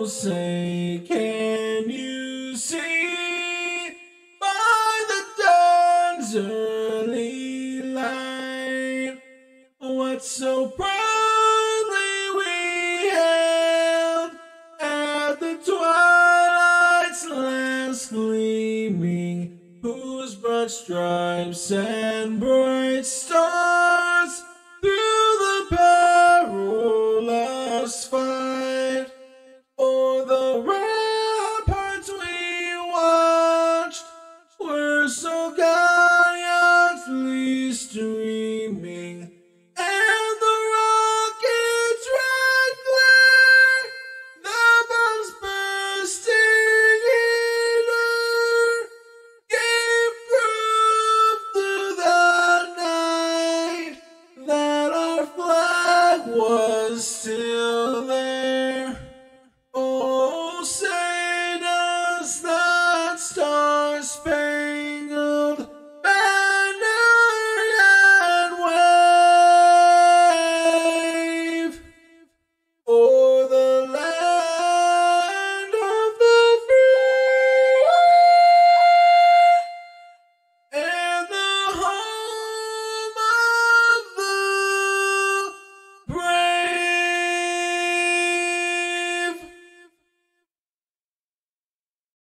Oh, say, can you see by the dawn's early light what so proudly we hailed at the twilight's last gleaming, whose broad stripes